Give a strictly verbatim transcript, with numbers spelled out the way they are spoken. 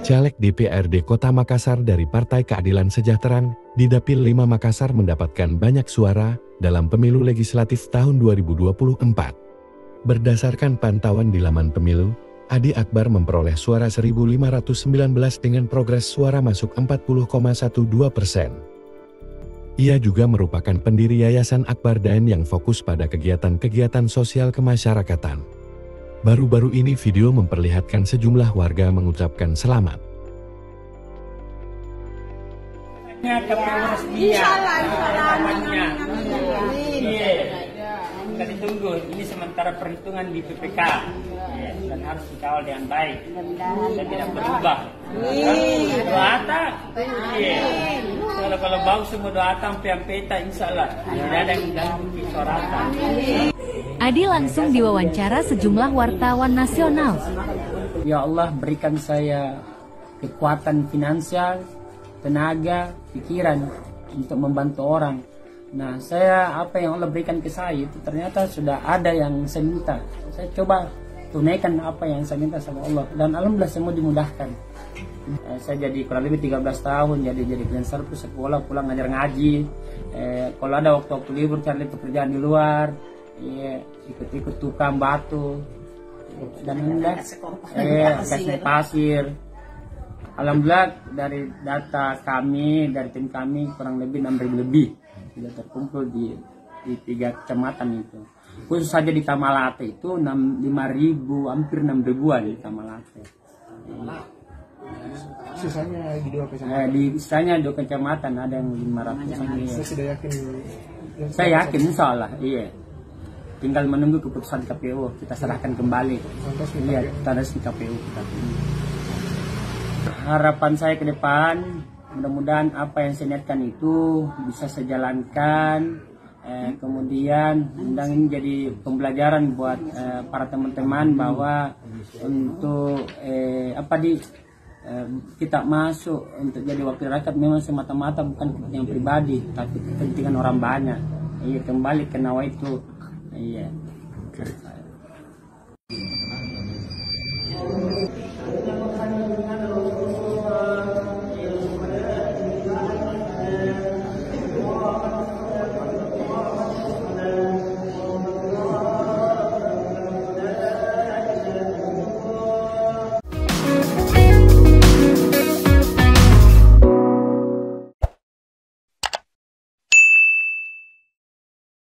Caleg D P R D Kota Makassar dari Partai Keadilan Sejahtera di Dapil lima Makassar mendapatkan banyak suara dalam pemilu legislatif tahun dua ribu dua puluh empat. Berdasarkan pantauan di laman pemilu, Adi Akbar memperoleh suara seribu lima ratus sembilan belas dengan progres suara masuk empat puluh koma dua belas persen. Ia juga merupakan pendiri Yayasan Akbar Daen yang fokus pada kegiatan-kegiatan sosial kemasyarakatan. Baru-baru ini video memperlihatkan sejumlah warga mengucapkan selamat. Kita ditunggu, ini sementara perhitungan di P P K dan harus dikawal dengan baik dan tidak berubah. Doa tak? Kalau kalau bau semua doa sampai peta insya Allah tidak ada yang mengganggu kesoratan. Adi langsung diwawancara sejumlah wartawan nasional. Ya Allah, berikan saya kekuatan finansial, tenaga, pikiran untuk membantu orang. Nah, saya apa yang Allah berikan ke saya itu ternyata sudah ada yang saya minta. Saya coba tunaikan apa yang saya minta sama Allah dan alhamdulillah semua dimudahkan. Eh, saya jadi kurang lebih tiga belas tahun jadi jadi freelancer, sekolah, pulang ngajar ngaji. Eh, kalau ada waktu-waktu libur cari pekerjaan di luar, eh, ikut-ikut tukang batu dan alhamdulillah eh kasih pasir. Alhamdulillah dari data kami, dari tim kami kurang lebih enam ribu lebih sudah terkumpul di, di tiga kecamatan itu. Khusus saja di Tamalate itu lima ribu, hampir enam ribuan di Tamalate. Sisanya di dua kecamatan? Eh, di sisanya dua kecamatan ada yang lima ratus. Saya sudah yakin. Saya yakin insya Allah, iya. Tinggal menunggu keputusan K P U, kita serahkan kembali. Iya, kita resmi K P U kita. Harapan saya ke depan, mudah-mudahan apa yang saya niatkan itu bisa saya jalankan. Eh, kemudian undang ini jadi pembelajaran buat eh, para teman-teman bahwa untuk eh, apa di eh, kita masuk untuk jadi wakil rakyat memang semata-mata bukan kepentingan pribadi, tapi kepentingan orang banyak. Iya, kembali ke nawa itu. Iya.